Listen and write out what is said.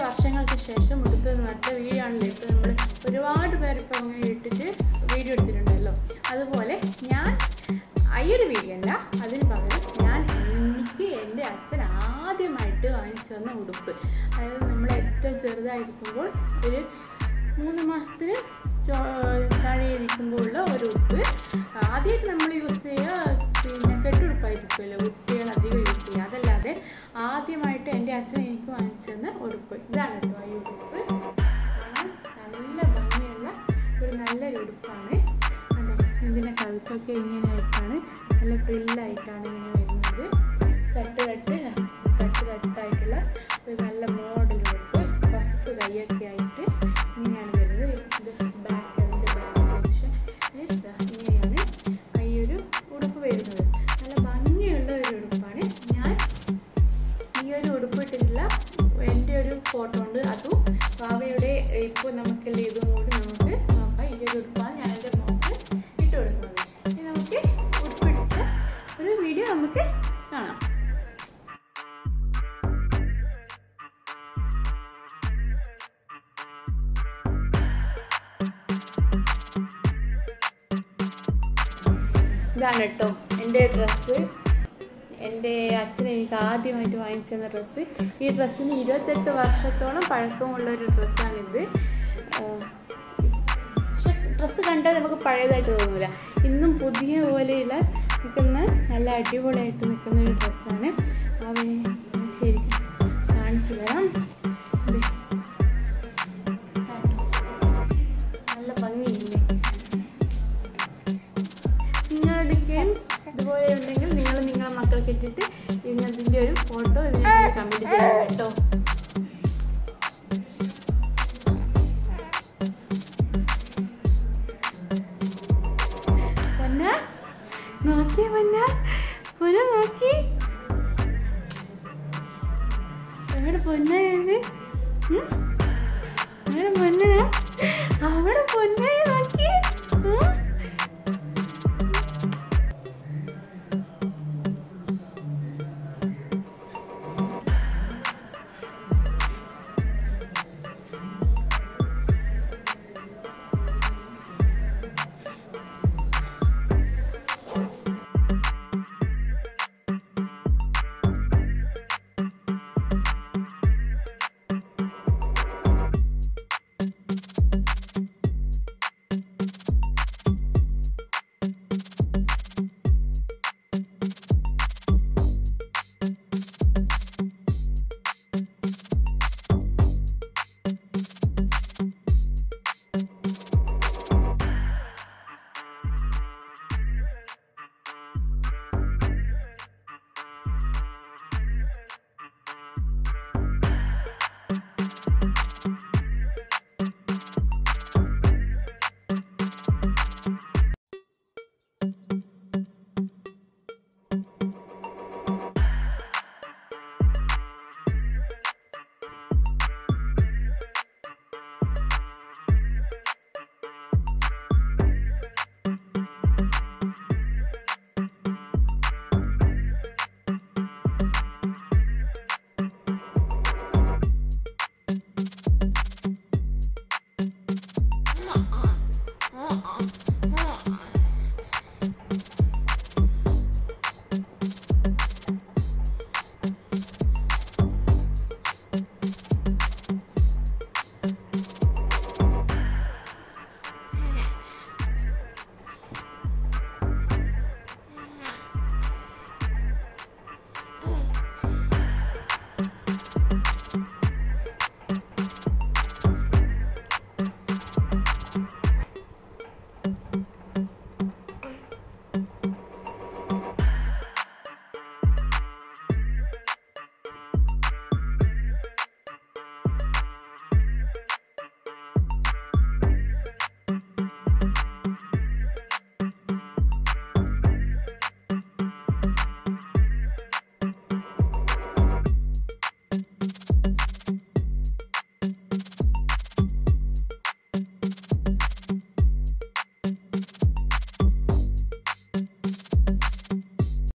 വർഷങ്ങൾക്ക് ശേഷം ഉടുപ്പ് മാറ്റ വീഡിയോ ആണല്ലോ ഇപ്പോൾ നമ്മൾ ഒരുപാട് പേരിപ്പോൾ അങ്ങനെ ഇട്ടിട്ട് വീഡിയോ എടുത്തിട്ടുണ്ടല്ലോ. അതുപോലെ ഞാൻ ഈ ഒരു വീഡിയോ അല്ല, അതിന് പകരം എനിക്ക് എൻ്റെ അച്ഛൻ ആദ്യമായിട്ട് വാങ്ങിച്ചു തന്ന ഉടുപ്പ്, അതായത് നമ്മൾ ഏറ്റവും ചെറുതായിരിക്കുമ്പോൾ ഒരു 3 മാസത്തിന് താഴെ ഇരിക്കുമ്പോഴുള്ള ഒരു ഉടുപ്പ്. ആദ്യമായിട്ട് നമ്മൾ യൂസ് ചെയ്യുക പിന്നെ കെട്ടുടുപ്പായിരിക്കുമല്ലോ, കുട്ടികൾ അധികം യൂസ് ചെയ്യുക. അതല്ലാതെ ആദ്യമായിട്ട് എൻ്റെ അച്ഛൻ എനിക്ക് വാങ്ങിച്ചു തന്ന ഉടുപ്പ് ഇതാണ് കേട്ടോ. ഈ ഉടുപ്പ് നല്ല ഭംഗിയുള്ള നല്ലൊരു ഉടുപ്പാണ്. ഇതിൻ്റെ കഴുത്തൊക്കെ ഇങ്ങനെ ആയിട്ടാണ്, നല്ല ഫ്രില്ലായിട്ടാണ് ഇങ്ങനെ വരുന്നത്. തട്ടായിട്ടുള്ള ഒരു നല്ല മോഡൽ ഉടുപ്പ്, പഫ് കൈയൊക്കെ ആയിട്ട് ഇങ്ങനെയാണ് വരുന്നത്. ഇത് അതിൻ്റെ ബാക്ക് പോർഷൻ ഇങ്ങനെയാണ് ഈ ഒരു ഉടുപ്പ് വരുന്നത്. നല്ല ഭംഗിയുള്ള ഒരു ഉടുപ്പാണ്. ഞാൻ ഈ ഒരു ഉടുപ്പ് ഇട്ടിട്ടുള്ള എൻ്റെ ഒരു ഫോട്ടോ ഉണ്ട്, അതും വാവയുടെ ഇപ്പോൾ നമുക്കുള്ള ഇതും കൂടി നമുക്ക് നോക്കാം. ഈ ഒരു ഉടുപ്പാണ് ഞാൻ എൻ്റെ മോൾക്ക് ഇട്ട് കൊടുക്കുന്നത്. ഇനി നമുക്ക് ഉടുപ്പിട്ട ഒരു വീഡിയോ നമുക്ക് കാണാം. ഇതാണ് കേട്ടോ എൻ്റെ ഡ്രസ്സ്. എൻ്റെ അച്ഛൻ എനിക്ക് ആദ്യമായിട്ട് വാങ്ങിച്ചു തന്ന ഡ്രസ്സ്. ഈ ഡ്രസ്സിന് 28 വർഷത്തോളം പഴക്കമുള്ളൊരു ഡ്രസ്സാണിത്. പക്ഷെ ഡ്രസ്സ് കണ്ടാൽ നമുക്ക് പഴയതായിട്ട് തോന്നില്ല. ഇന്നും പുതിയ പോലെയുള്ള നിൽക്കുന്ന നല്ല അടിപൊളിയായിട്ട് നിൽക്കുന്ന ഒരു ഡ്രസ്സാണ്. ശരിക്കും കാണിച്ചു തരാം. നല്ല ഭംഗിയില്ലേ? നിങ്ങളുടെയും ഇതുപോലെ ഉണ്ടെങ്കിൽ നിങ്ങളുടെ മക്കൾക്ക് ഇട്ടിട്ട് ഇതിൻ്റെ ഒരു ഫോട്ടോ ഇതിന് കമൻറ്റ് ചെയ്യാം കേട്ടോ. നോക്കി നോക്കി എവിടെ പൊന്നത്? അവിടെ പൊന്നായി നോക്കി.